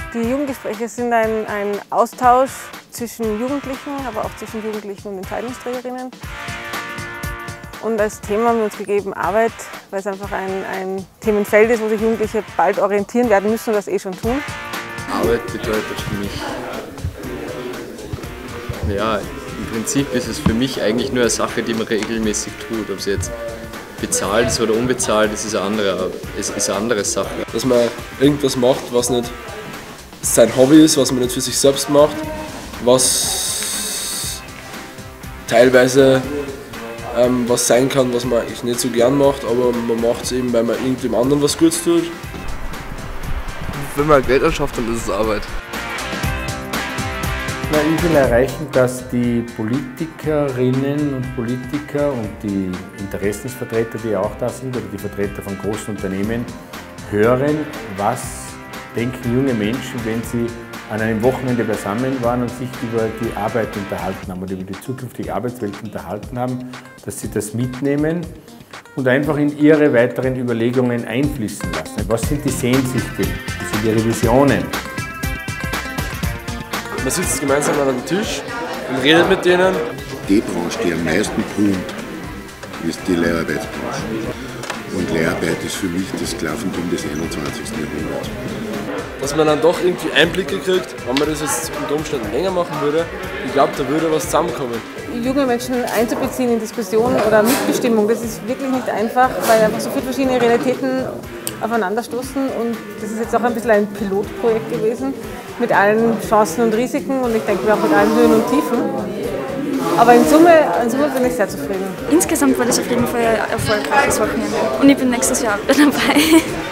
Die Jugendgespräche sind ein Austausch zwischen Jugendlichen, aber auch zwischen Jugendlichen und Entscheidungsträgerinnen. Und als Thema haben wir uns gegeben Arbeit, weil es einfach ein Themenfeld ist, wo sich Jugendliche bald orientieren werden müssen und das eh schon tun. Arbeit bedeutet für mich, ja, im Prinzip ist es für mich eigentlich nur eine Sache, die man regelmäßig tut. Ob sie jetzt bezahlt ist oder unbezahlt, das ist eine andere Sache. Dass man irgendwas macht, was nicht sein Hobby ist, was man nicht für sich selbst macht, was teilweise was sein kann, was man eigentlich nicht so gern macht, aber man macht es eben, weil man irgendwem anderen was Gutes tut. Wenn man Geld erschafft, dann ist es Arbeit. Ich will erreichen, dass die Politikerinnen und Politiker und die Interessensvertreter, die auch da sind, oder die Vertreter von großen Unternehmen, hören, was denken junge Menschen, wenn sie an einem Wochenende beisammen waren und sich über die Arbeit unterhalten haben oder über die zukünftige Arbeitswelt unterhalten haben, dass sie das mitnehmen und einfach in ihre weiteren Überlegungen einfließen lassen. Was sind die Sehnsüchte, was sind ihre Visionen? Man sitzt gemeinsam an einem Tisch und redet mit denen. Die Branche, die am meisten pumpt, ist die Leiharbeitsbranche. Und Leiharbeit ist für mich das Sklaventum des 21. Jahrhunderts. Dass man dann doch irgendwie Einblicke kriegt, wenn man das jetzt unter Umständen länger machen würde. Ich glaube, da würde was zusammenkommen. Junge Menschen einzubeziehen in Diskussionen oder Mitbestimmung, das ist wirklich nicht einfach, weil einfach so viele verschiedene Realitäten aufeinanderstoßen. Und das ist jetzt auch ein bisschen ein Pilotprojekt gewesen, mit allen Chancen und Risiken und ich denke mir auch mit allen Höhen und Tiefen. Aber in Summe bin ich sehr zufrieden. Insgesamt war das auf jeden Fall ein erfolgreiches Wochenende und ich bin nächstes Jahr wieder dabei.